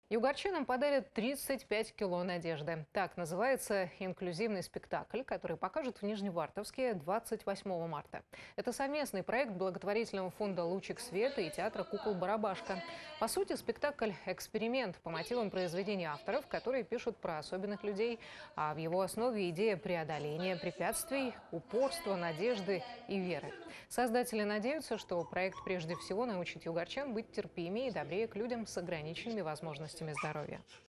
Югорчанам подарят 35 кило надежды. Так называется инклюзивный спектакль, который покажут в Нижневартовске 28 марта. Это совместный проект благотворительного фонда «Лучик света» и театра «Кукол Барабашка». По сути, спектакль– эксперимент по мотивам произведений авторов, которые пишут про особенных людей. А в его основе идея преодоления препятствий, упорства, надежды и веры. Создатели надеются, что проект прежде всего научит югорчан быть терпимее и добрее к людям с ограниченными возможностями здоровья.